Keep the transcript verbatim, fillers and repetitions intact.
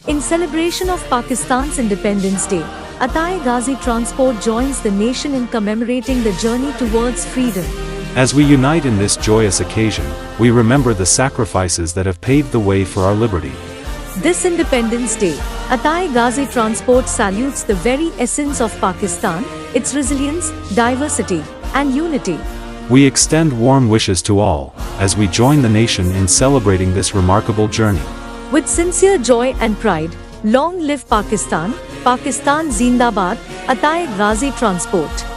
In celebration of Pakistan's Independence Day, Atta-e-Ghazi transport joins the nation in commemorating the journey towards freedom. As we unite in this joyous occasion, we remember the sacrifices that have paved the way for our liberty. This Independence Day, Atta-e-Ghazi transport salutes the very essence of Pakistan, its resilience, diversity, and unity. We extend warm wishes to all, as we join the nation in celebrating this remarkable journey. With sincere joy and pride, long live Pakistan, Pakistan Zindabad, Atta-e-Ghazi transport.